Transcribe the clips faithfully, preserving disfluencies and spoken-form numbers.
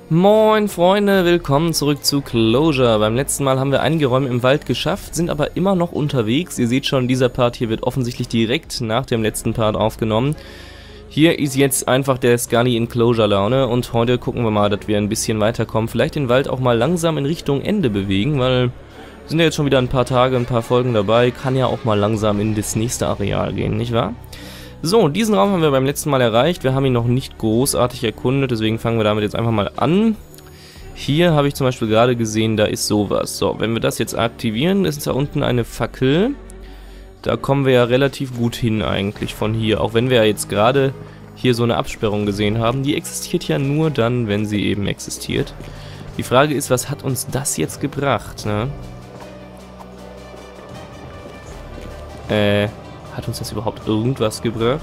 Moin Freunde, willkommen zurück zu Closure. Beim letzten Mal haben wir einige Räume im Wald geschafft, sind aber immer noch unterwegs. Ihr seht schon, dieser Part hier wird offensichtlich direkt nach dem letzten Part aufgenommen. Hier ist jetzt einfach der Scully in Closure-Laune und heute gucken wir mal, dass wir ein bisschen weiterkommen. Vielleicht den Wald auch mal langsam in Richtung Ende bewegen, weil wir sind ja jetzt schon wieder ein paar Tage, ein paar Folgen dabei. Kann ja auch mal langsam in das nächste Areal gehen, nicht wahr? So, diesen Raum haben wir beim letzten Mal erreicht. Wir haben ihn noch nicht großartig erkundet, deswegen fangen wir damit jetzt einfach mal an. Hier habe ich zum Beispiel gerade gesehen, da ist sowas. So, wenn wir das jetzt aktivieren, ist da unten eine Fackel. Da kommen wir ja relativ gut hin eigentlich von hier. Auch wenn wir ja jetzt gerade hier so eine Absperrung gesehen haben. Die existiert ja nur dann, wenn sie eben existiert. Die Frage ist, was hat uns das jetzt gebracht, ne? Äh... Hat uns das überhaupt irgendwas gebracht?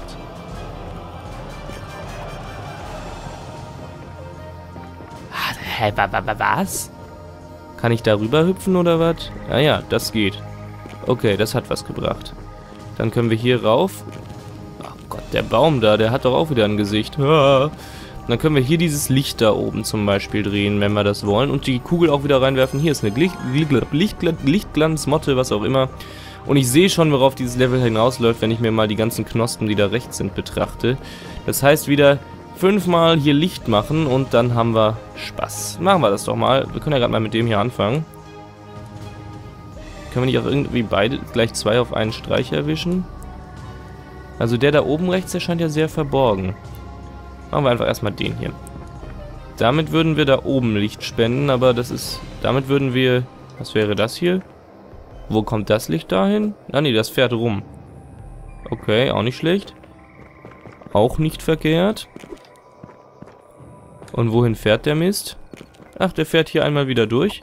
Hä, was? Kann ich da rüber hüpfen oder was? Ah ja, das geht. Okay, das hat was gebracht. Dann können wir hier rauf. Ach Gott, der Baum da, der hat doch auch wieder ein Gesicht. Ah. Dann können wir hier dieses Licht da oben zum Beispiel drehen, wenn wir das wollen. Und die Kugel auch wieder reinwerfen. Hier ist eine Licht, Licht, Lichtglanzmotte, was auch immer. Und ich sehe schon, worauf dieses Level hinausläuft, wenn ich mir mal die ganzen Knospen, die da rechts sind, betrachte. Das heißt wieder fünfmal hier Licht machen und dann haben wir Spaß. Machen wir das doch mal. Wir können ja gerade mal mit dem hier anfangen. Können wir nicht auch irgendwie beide gleich zwei auf einen Streich erwischen? Also der da oben rechts, der scheint ja sehr verborgen. Machen wir einfach erstmal den hier. Damit würden wir da oben Licht spenden, aber das ist... Damit würden wir... Was wäre das hier? Wo kommt das Licht dahin? Ah ne, das fährt rum. Okay, auch nicht schlecht. Auch nicht verkehrt. Und wohin fährt der Mist? Ach, der fährt hier einmal wieder durch.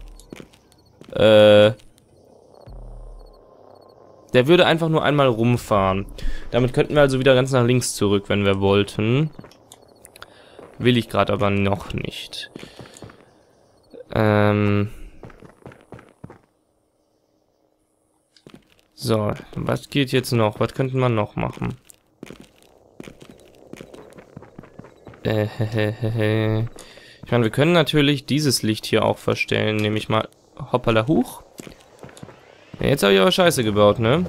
Äh... Der würde einfach nur einmal rumfahren. Damit könnten wir also wieder ganz nach links zurück, wenn wir wollten. Will ich gerade aber noch nicht. Ähm... So, was geht jetzt noch? Was könnte man noch machen? Äh, hehehe. Ich meine, wir können natürlich dieses Licht hier auch verstellen. Nehme ich mal... Hoppala, huch. Ja, jetzt habe ich aber Scheiße gebaut, ne?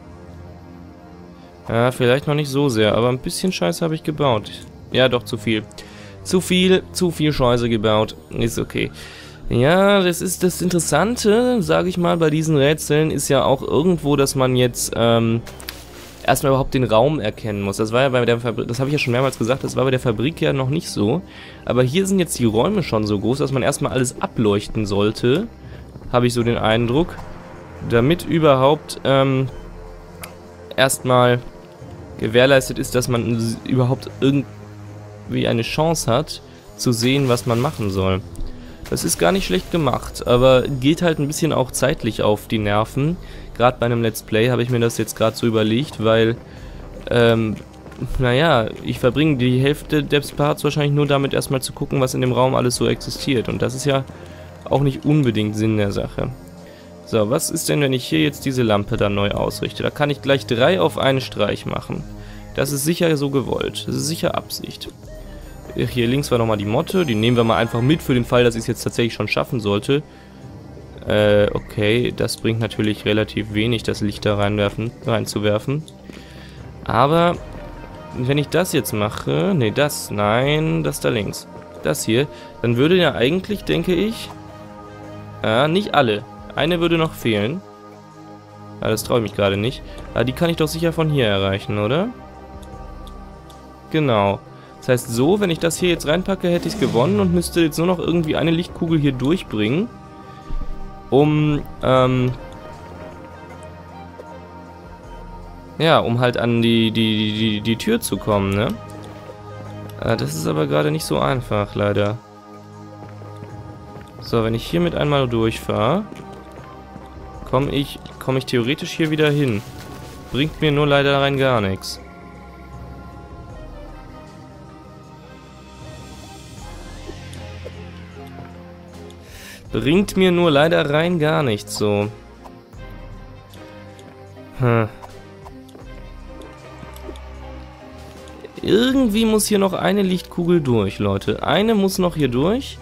Ja, vielleicht noch nicht so sehr, aber ein bisschen Scheiße habe ich gebaut. Ja, doch, zu viel. Zu viel, zu viel Scheiße gebaut. Ist okay. Ja, das ist das Interessante, sage ich mal, bei diesen Rätseln ist ja auch irgendwo, dass man jetzt ähm, erstmal überhaupt den Raum erkennen muss. Das war ja bei der Fabrik, das habe ich ja schon mehrmals gesagt, das war bei der Fabrik ja noch nicht so. Aber hier sind jetzt die Räume schon so groß, dass man erstmal alles ableuchten sollte, habe ich so den Eindruck, damit überhaupt ähm, erstmal gewährleistet ist, dass man überhaupt irgendwie eine Chance hat, zu sehen, was man machen soll. Das ist gar nicht schlecht gemacht, aber geht halt ein bisschen auch zeitlich auf die Nerven. Gerade bei einem Let's Play habe ich mir das jetzt gerade so überlegt, weil, ähm, naja, ich verbringe die Hälfte des Parts wahrscheinlich nur damit erstmal zu gucken, was in dem Raum alles so existiert. Und das ist ja auch nicht unbedingt Sinn der Sache. So, was ist denn, wenn ich hier jetzt diese Lampe dann neu ausrichte? Da kann ich gleich drei auf einen Streich machen. Das ist sicher so gewollt. Das ist sicher Absicht. Hier links war nochmal die Motte. Die nehmen wir mal einfach mit für den Fall, dass ich es jetzt tatsächlich schon schaffen sollte. Äh, okay. Das bringt natürlich relativ wenig, das Licht da reinwerfen, reinzuwerfen. Aber wenn ich das jetzt mache... Ne, das. Nein, das da links. Das hier. Dann würde ja eigentlich, denke ich... Ja, nicht alle. Eine würde noch fehlen. Ja, das traue ich mich gerade nicht. Aber die kann ich doch sicher von hier erreichen, oder? Genau. Das heißt, so, wenn ich das hier jetzt reinpacke, hätte ich es gewonnen und müsste jetzt nur noch irgendwie eine Lichtkugel hier durchbringen, um, ähm, ja, um halt an die, die, die, die Tür zu kommen, ne? Äh, das ist aber gerade nicht so einfach, leider. So, wenn ich hiermit einmal durchfahre, komme ich, komme ich theoretisch hier wieder hin. Bringt mir nur leider rein gar nichts. Bringt mir nur leider rein gar nichts so. Hm. Irgendwie muss hier noch eine Lichtkugel durch, Leute. Eine muss noch hier durch.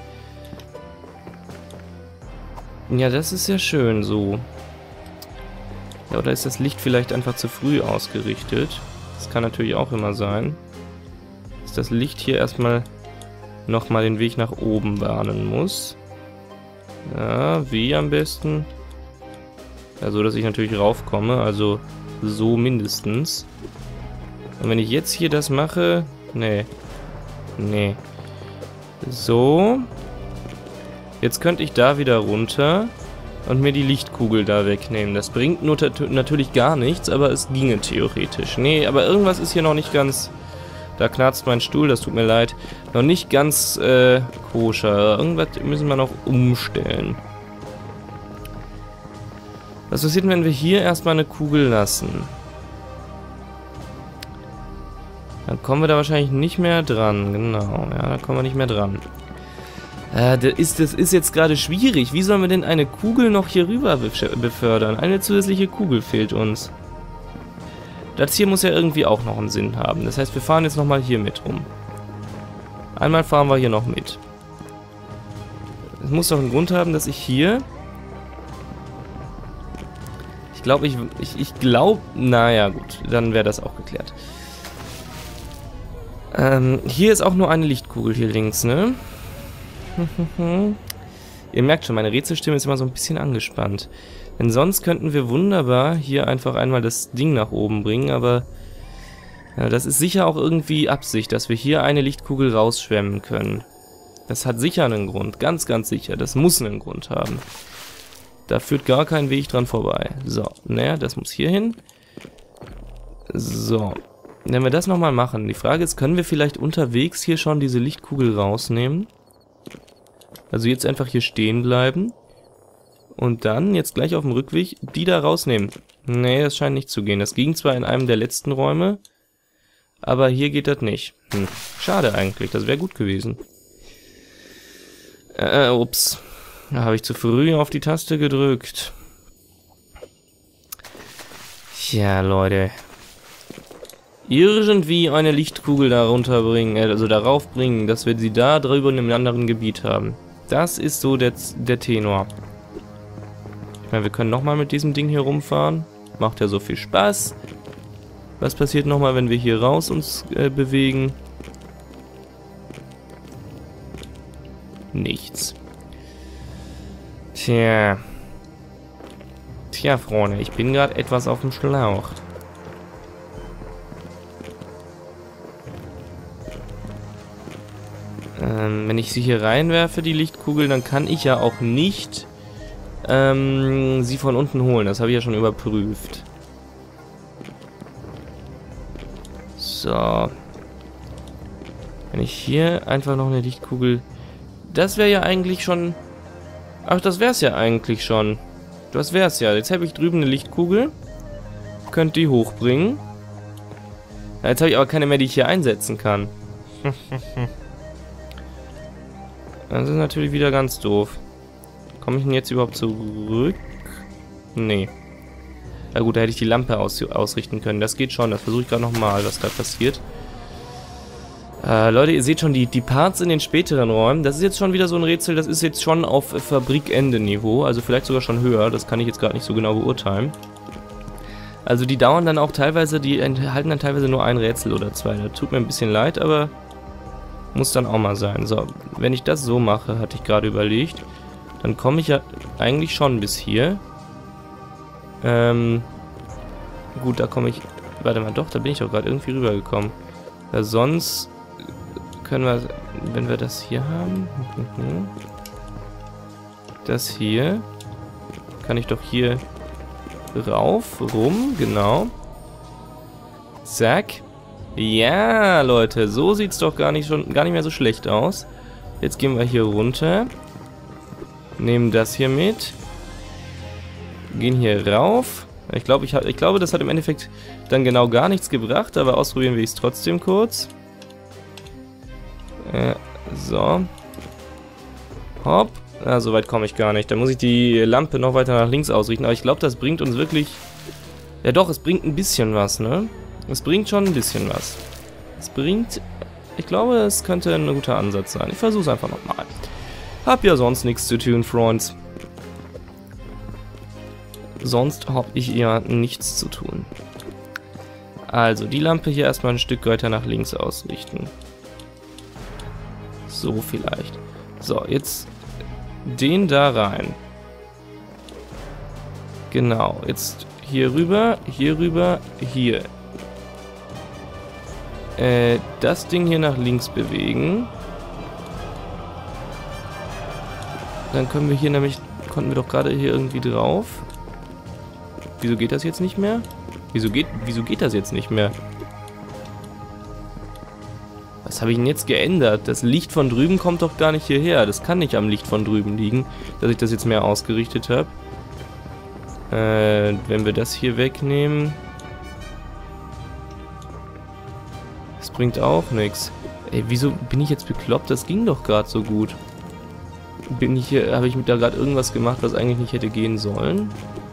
Ja, das ist ja schön so. Ja, oder ist das Licht vielleicht einfach zu früh ausgerichtet? Das kann natürlich auch immer sein. Dass das Licht hier erstmal nochmal den Weg nach oben bahnen muss. Ja, wie am besten? Ja, so dass ich natürlich raufkomme, also so mindestens. Und wenn ich jetzt hier das mache... Nee. Nee. So. Jetzt könnte ich da wieder runter und mir die Lichtkugel da wegnehmen. Das bringt nur natürlich gar nichts, aber es ginge theoretisch. Nee, aber irgendwas ist hier noch nicht ganz... Da knarzt mein Stuhl, das tut mir leid. Noch nicht ganz äh, koscher. Irgendwas müssen wir noch umstellen. Was passiert, wenn wir hier erstmal eine Kugel lassen? Dann kommen wir da wahrscheinlich nicht mehr dran. Genau, ja, da kommen wir nicht mehr dran. Äh, das ist, das ist jetzt gerade schwierig. Wie sollen wir denn eine Kugel noch hier rüber befördern? Eine zusätzliche Kugel fehlt uns. Das hier muss ja irgendwie auch noch einen Sinn haben. Das heißt, wir fahren jetzt nochmal hier mit rum. Einmal fahren wir hier noch mit. Es muss doch einen Grund haben, dass ich hier... Ich glaube, ich, ich, ich glaube... Naja, gut, dann wäre das auch geklärt. Ähm, hier ist auch nur eine Lichtkugel hier links, ne? Ihr merkt schon, meine Rätselstimme ist immer so ein bisschen angespannt. Denn sonst könnten wir wunderbar hier einfach einmal das Ding nach oben bringen, aber ja, das ist sicher auch irgendwie Absicht, dass wir hier eine Lichtkugel rausschwemmen können. Das hat sicher einen Grund, ganz, ganz sicher. Das muss einen Grund haben. Da führt gar kein Weg dran vorbei. So, naja, das muss hier hin. So, wenn wir das nochmal machen, die Frage ist, können wir vielleicht unterwegs hier schon diese Lichtkugel rausnehmen? Also jetzt einfach hier stehen bleiben. Und dann, jetzt gleich auf dem Rückweg, die da rausnehmen. Nee, das scheint nicht zu gehen. Das ging zwar in einem der letzten Räume, aber hier geht das nicht. Hm, schade eigentlich, das wäre gut gewesen. Äh, ups. Da habe ich zu früh auf die Taste gedrückt. Tja, Leute. Irgendwie eine Lichtkugel da runterbringen, also darauf bringen, dass wir sie da drüber in einem anderen Gebiet haben. Das ist so der, der Tenor. Ich meine, wir können nochmal mit diesem Ding hier rumfahren. Macht ja so viel Spaß. Was passiert nochmal, wenn wir hier raus uns äh, bewegen? Nichts. Tja. Tja, Freunde, ich bin gerade etwas auf dem Schlauch. Ähm, wenn ich sie hier reinwerfe, die Lichtkugel, dann kann ich ja auch nicht ähm, sie von unten holen. Das habe ich ja schon überprüft. So. Wenn ich hier einfach noch eine Lichtkugel... Das wäre ja eigentlich schon... Ach, das wäre es ja eigentlich schon. Das wäre es ja. Jetzt habe ich drüben eine Lichtkugel. Könnt die hochbringen. Ja, jetzt habe ich aber keine mehr, die ich hier einsetzen kann. Das ist natürlich wieder ganz doof. Komme ich denn jetzt überhaupt zurück? Nee. Na gut, da hätte ich die Lampe aus ausrichten können. Das geht schon. Das versuche ich gerade nochmal, was da passiert. Äh, Leute, ihr seht schon, die, die Parts in den späteren Räumen, das ist jetzt schon wieder so ein Rätsel, das ist jetzt schon auf Fabrikende-Niveau, also vielleicht sogar schon höher, das kann ich jetzt gerade nicht so genau beurteilen. Also die dauern dann auch teilweise, die enthalten dann teilweise nur ein Rätsel oder zwei. Das tut mir ein bisschen leid, aber muss dann auch mal sein. So, wenn ich das so mache, hatte ich gerade überlegt, dann komme ich ja eigentlich schon bis hier. Ähm, gut, da komme ich, warte mal, doch, da bin ich auch gerade irgendwie rübergekommen. Ja, sonst können wir, wenn wir das hier haben, das hier, kann ich doch hier rauf, rum, genau. Zack. Ja, Leute, so sieht's doch gar nicht schon gar nicht mehr so schlecht aus. Jetzt gehen wir hier runter. Nehmen das hier mit. Gehen hier rauf. Ich glaube, ich, ich glaube, das hat im Endeffekt dann genau gar nichts gebracht, aber ausprobieren wir es trotzdem kurz. Äh, so. Hopp. Ah, so weit komme ich gar nicht. Da muss ich die Lampe noch weiter nach links ausrichten. Aber ich glaube, das bringt uns wirklich... Ja doch, es bringt ein bisschen was, ne? Es bringt schon ein bisschen was. Es bringt... Ich glaube, es könnte ein guter Ansatz sein. Ich versuche es einfach nochmal. Hab ja sonst nichts zu tun, Freunds. Sonst habe ich ja nichts zu tun. Also, die Lampe hier erstmal ein Stück weiter nach links ausrichten. So vielleicht. So, jetzt den da rein. Genau, jetzt hier rüber, hier rüber, hier. Äh, das Ding hier nach links bewegen. Dann können wir hier nämlich, konnten wir doch gerade hier irgendwie drauf. Wieso geht das jetzt nicht mehr? Wieso geht, wieso geht das jetzt nicht mehr? Was habe ich denn jetzt geändert? Das Licht von drüben kommt doch gar nicht hierher. Das kann nicht am Licht von drüben liegen, dass ich das jetzt mehr ausgerichtet habe. Äh, wenn wir das hier wegnehmen... Das bringt auch nichts. Ey, wieso bin ich jetzt bekloppt? Das ging doch gerade so gut. Bin ich hier, habe ich da gerade irgendwas gemacht, was eigentlich nicht hätte gehen sollen?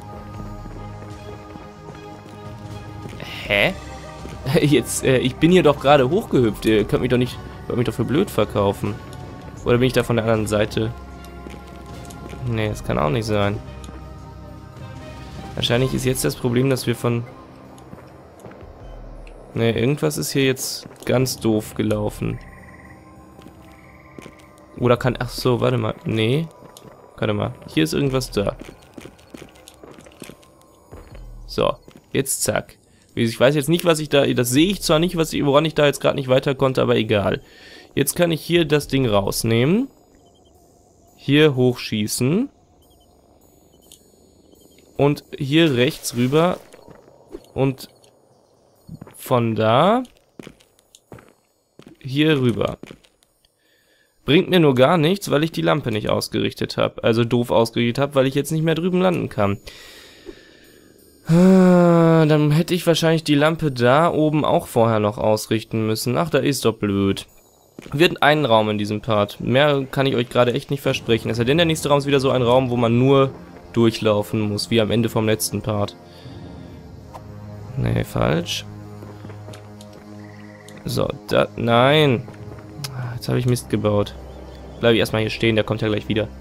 Hä? Jetzt, äh, ich bin hier doch gerade hochgehüpft. Ihr könnt mich doch nicht, könnt mich doch für blöd verkaufen. Oder bin ich da von der anderen Seite? Nee, das kann auch nicht sein. Wahrscheinlich ist jetzt das Problem, dass wir von... Ne, irgendwas ist hier jetzt ganz doof gelaufen. Oder kann... Ach so, warte mal. Nee. Warte mal. Hier ist irgendwas da. So. Jetzt zack. Ich weiß jetzt nicht, was ich da... Das sehe ich zwar nicht, was ich, woran ich da jetzt gerade nicht weiter konnte, aber egal. Jetzt kann ich hier das Ding rausnehmen. Hier hochschießen. Und hier rechts rüber. Und von da hier rüber. Bringt mir nur gar nichts, weil ich die Lampe nicht ausgerichtet habe. Also doof ausgerichtet habe, weil ich jetzt nicht mehr drüben landen kann. Dann hätte ich wahrscheinlich die Lampe da oben auch vorher noch ausrichten müssen. Ach, da ist doch blöd. Wird ein Raum in diesem Part. Mehr kann ich euch gerade echt nicht versprechen. Es sei denn, der nächste Raum ist wieder so ein Raum, wo man nur durchlaufen muss, wie am Ende vom letzten Part. Nee, falsch. So, da... Nein. Jetzt habe ich Mist gebaut. Bleibe ich erstmal hier stehen, der kommt ja gleich wieder.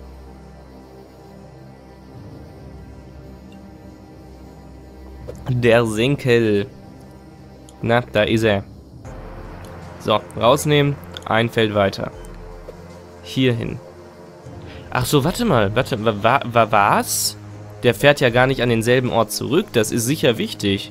Der Senkel. Na, da ist er. So, rausnehmen. Ein Feld weiter. Hier hin. Ach so, warte mal. Warte, wa, wa, was? Der fährt ja gar nicht an denselben Ort zurück. Das ist sicher wichtig.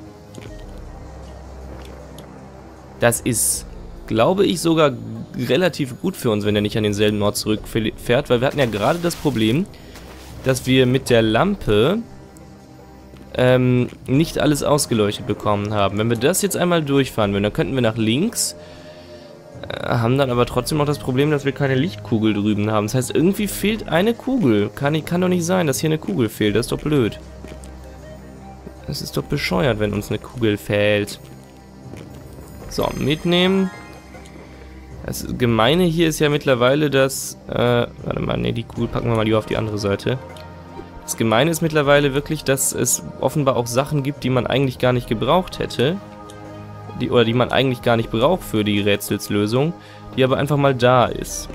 Das ist, glaube ich, sogar relativ gut für uns, wenn er nicht an denselben Ort zurückfährt, weil wir hatten ja gerade das Problem, dass wir mit der Lampe ähm, nicht alles ausgeleuchtet bekommen haben. Wenn wir das jetzt einmal durchfahren würden, dann könnten wir nach links, äh, haben dann aber trotzdem noch das Problem, dass wir keine Lichtkugel drüben haben. Das heißt, irgendwie fehlt eine Kugel. Kann, kann doch nicht sein, dass hier eine Kugel fehlt. Das ist doch blöd. Das ist doch bescheuert, wenn uns eine Kugel fehlt. So, mitnehmen. Das Gemeine hier ist ja mittlerweile, dass... Äh, warte mal, ne, die Kugel packen wir mal lieber auf die andere Seite. Das Gemeine ist mittlerweile wirklich, dass es offenbar auch Sachen gibt, die man eigentlich gar nicht gebraucht hätte. Die, oder die man eigentlich gar nicht braucht für die Rätselslösung, die aber einfach mal da ist.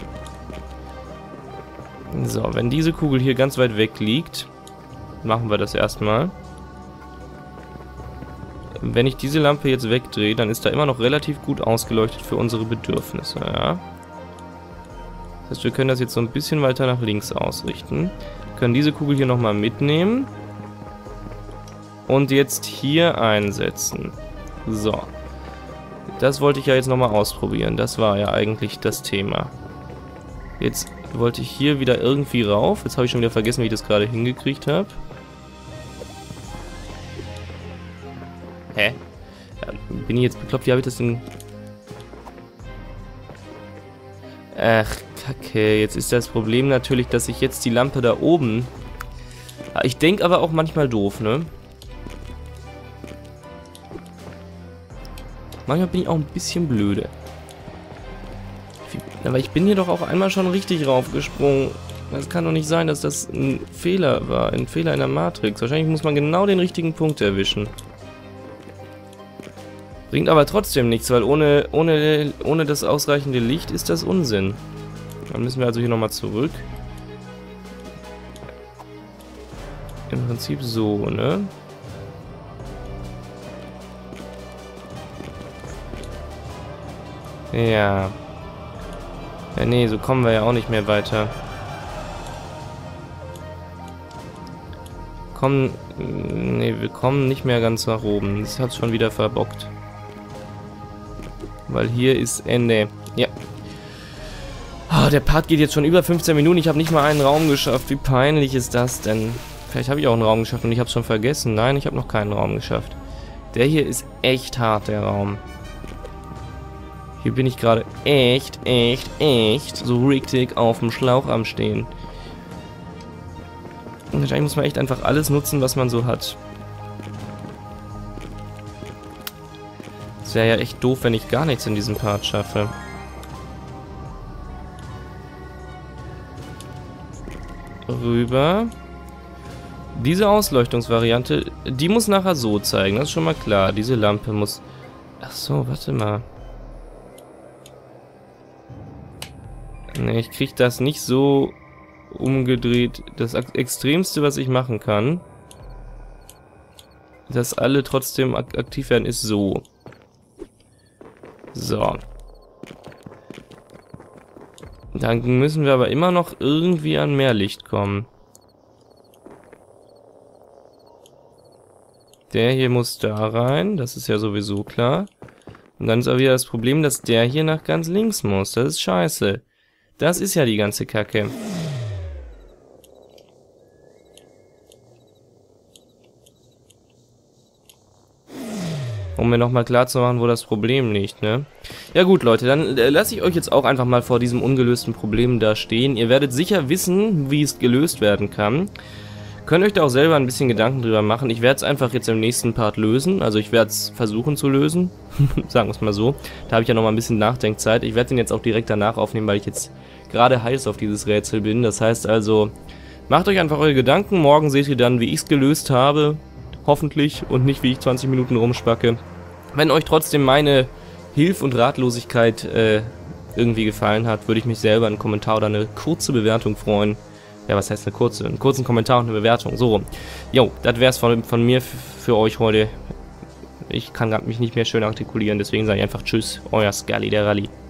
So, wenn diese Kugel hier ganz weit weg liegt, machen wir das erstmal. Wenn ich diese Lampe jetzt wegdrehe, dann ist da immer noch relativ gut ausgeleuchtet für unsere Bedürfnisse, ja. Das heißt, wir können das jetzt so ein bisschen weiter nach links ausrichten. Können diese Kugel hier nochmal mitnehmen. Und jetzt hier einsetzen. So. Das wollte ich ja jetzt nochmal ausprobieren. Das war ja eigentlich das Thema. Jetzt wollte ich hier wieder irgendwie rauf. Jetzt habe ich schon wieder vergessen, wie ich das gerade hingekriegt habe. Hä? Ja, bin ich jetzt bekloppt? Wie habe ich das denn... Ach, Kacke. Jetzt ist das Problem natürlich, dass ich jetzt die Lampe da oben... Ich denke aber auch manchmal doof, ne? Manchmal bin ich auch ein bisschen blöde. Aber ich bin hier doch auch einmal schon richtig raufgesprungen. Es kann doch nicht sein, dass das ein Fehler war. Ein Fehler in der Matrix. Wahrscheinlich muss man genau den richtigen Punkt erwischen. Bringt aber trotzdem nichts, weil ohne, ohne, ohne das ausreichende Licht ist das Unsinn. Dann müssen wir also hier nochmal zurück. Im Prinzip so, ne? Ja. Ja, nee, so kommen wir ja auch nicht mehr weiter. Kommen... Nee, wir kommen nicht mehr ganz nach oben. Das hat schon wieder verbockt. Weil hier ist Ende. Ja. Oh, der Part geht jetzt schon über fünfzehn Minuten. Ich habe nicht mal einen Raum geschafft. Wie peinlich ist das denn? Vielleicht habe ich auch einen Raum geschafft und ich habe es schon vergessen. Nein, ich habe noch keinen Raum geschafft. Der hier ist echt hart, der Raum. Hier bin ich gerade echt, echt, echt so richtig auf dem Schlauch am Stehen. Und wahrscheinlich muss man echt einfach alles nutzen, was man so hat. Es wäre ja echt doof, wenn ich gar nichts in diesem Part schaffe. Rüber. Diese Ausleuchtungsvariante, die muss nachher so zeigen, das ist schon mal klar. Diese Lampe muss... Ach so, warte mal. Ne, ich kriege das nicht so umgedreht. Das Extremste, was ich machen kann, dass alle trotzdem ak aktiv werden, ist so. So. Dann müssen wir aber immer noch irgendwie an mehr Licht kommen. Der hier muss da rein, das ist ja sowieso klar. Und dann ist aber wieder das Problem, dass der hier nach ganz links muss. Das ist scheiße. Das ist ja die ganze Kacke. Um mir nochmal klar zu machen, wo das Problem liegt, ne? Ja gut, Leute, dann äh, lasse ich euch jetzt auch einfach mal vor diesem ungelösten Problem da stehen. Ihr werdet sicher wissen, wie es gelöst werden kann. Könnt euch da auch selber ein bisschen Gedanken drüber machen. Ich werde es einfach jetzt im nächsten Part lösen. Also ich werde es versuchen zu lösen. Sagen wir es mal so. Da habe ich ja noch mal ein bisschen Nachdenkzeit. Ich werde den jetzt auch direkt danach aufnehmen, weil ich jetzt gerade heiß auf dieses Rätsel bin. Das heißt also, macht euch einfach eure Gedanken. Morgen seht ihr dann, wie ich es gelöst habe. Hoffentlich. Und nicht, wie ich zwanzig Minuten rumspacke. Wenn euch trotzdem meine Hilf- und Ratlosigkeit äh, irgendwie gefallen hat, würde ich mich selber einen Kommentar oder eine kurze Bewertung freuen. Ja, was heißt eine kurze? Einen kurzen Kommentar und eine Bewertung. So rum. Jo, das wär's von, von mir für euch heute. Ich kann mich nicht mehr schön artikulieren, deswegen sage ich einfach Tschüss, euer Scully der Rallye.